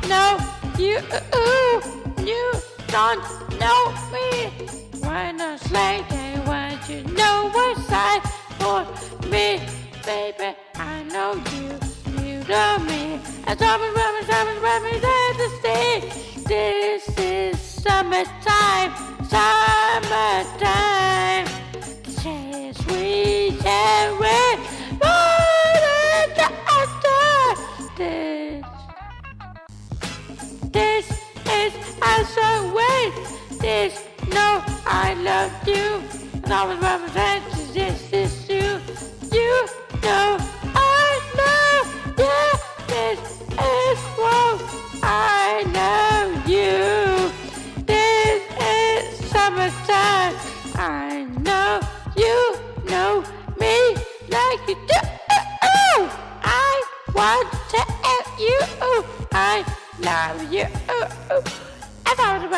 know you. You don't know me. When I say they want you know what's right for me, baby. I know you. You know me. And someone's running at the stage. This is summertime, summertime. Say sweet and red. This is also way. This no, I love you. And I was representing this is you. You know I know. Yeah, this is wrong. I know you. This is summertime. I know you know me like you do. I want to tell you I love you. I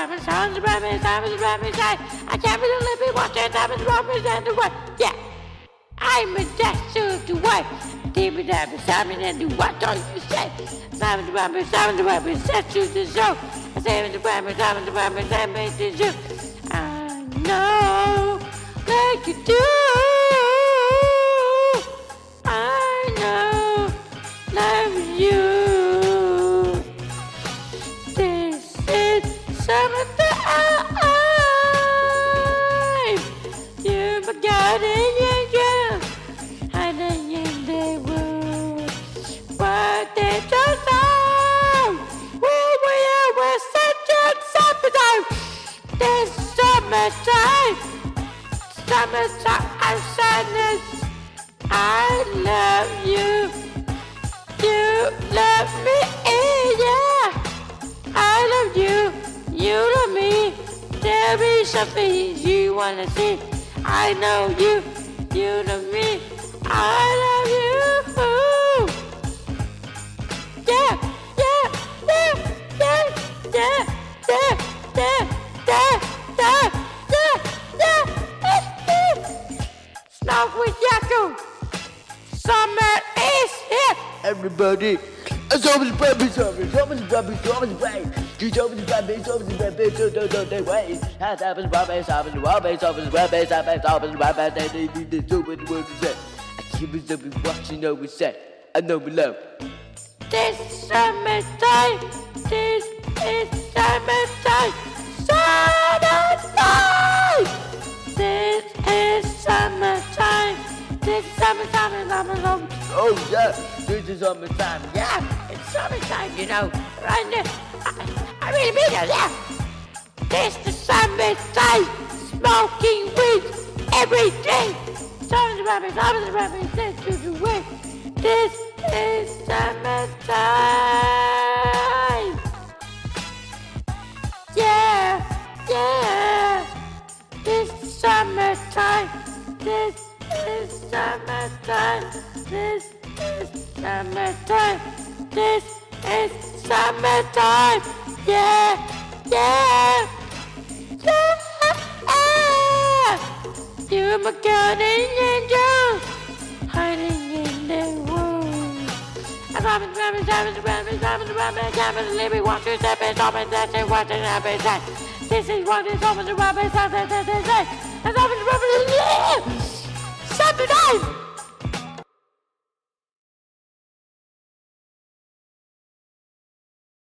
can't believe it. What that happens, Robert, and the what? Yeah, I'm a dash of the what? David, I'm Simon, and the what don't you say? Simon, the Robert, set to the show. I say, the Robert, Simon, the show. I know, like you do. I know, love you. Summertime, you're my guardian angel, hiding in the woods. What did you say? We were such a summertime. This summertime, summertime sadness. I love you. You love me, yeah. I love you. You love me, there is something you wanna see. I know you, you love me, I love you. Yeah, yeah, yeah, yeah, yeah, yeah, yeah, yeah, yeah, yeah, yeah. Smoke with Yaku, summer is here. Everybody, someone's baby, someone's way. You told me the baby, so they wait. Has happens, Robin, they need to do what the word said. I keep it up watching over set. I know we love. This summertime, this is summertime, summertime. This is summertime, this is summertime. Oh yeah, this is summertime. Yeah, it's summertime, you know, right now. I really mean it, yeah. This is summertime, smoking weed every day. Summer's that's to the way. This is summertime. Yeah, yeah. This is summertime. This is summertime. This is summertime. This is summertime. Yeah, yeah, yeah. You're my guardian angel, hiding in the woods. I'm living, watching, stepping, stopping, dancing, watching, happy. This is what is over the rubber, I'm